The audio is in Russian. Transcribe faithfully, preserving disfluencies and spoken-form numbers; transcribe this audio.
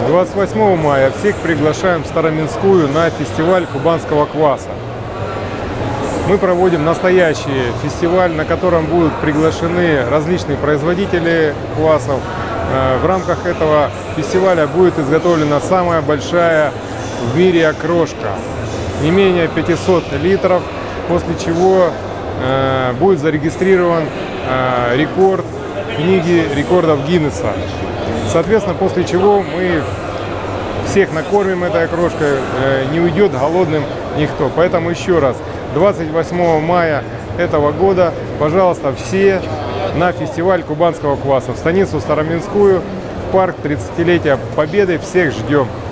двадцать восьмого мая всех приглашаем в Староминскую на фестиваль кубанского кваса. Мы проводим настоящий фестиваль, на котором будут приглашены различные производители квасов. В рамках этого фестиваля будет изготовлена самая большая в мире окрошка, не менее пятисот литров, после чего э, будет зарегистрирован э, рекорд книги рекордов Гиннесса. Соответственно, после чего мы всех накормим этой окрошкой, э, не уйдет голодным никто. Поэтому еще раз, двадцать восьмого мая этого года, пожалуйста, все на фестиваль кубанского кваса в станицу Староминскую, в парк тридцатилетия Победы. Всех ждем.